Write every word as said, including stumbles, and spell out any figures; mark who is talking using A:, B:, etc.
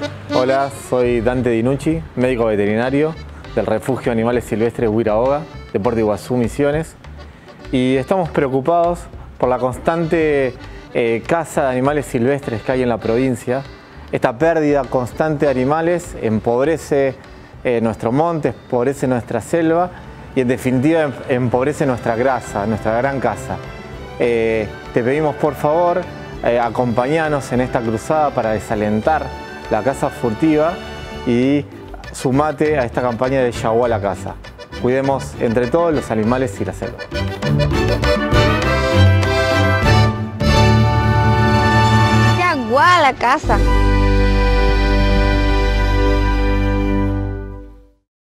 A: Hola, soy Dante Dinucci, médico veterinario del Refugio de Animales Silvestres Huiraoga, de Puerto Iguazú, Misiones. Y estamos preocupados por la constante eh, caza de animales silvestres que hay en la provincia. Esta pérdida constante de animales empobrece eh, nuestro monte, empobrece nuestra selva y en definitiva empobrece nuestra grasa, nuestra gran casa. Eh, te pedimos por favor eh, acompañarnos en esta cruzada para desalentar la caza furtiva y sumate a esta campaña de Yaguá a la casa. Cuidemos entre todos los animales y la selva.
B: Yaguá a la casa.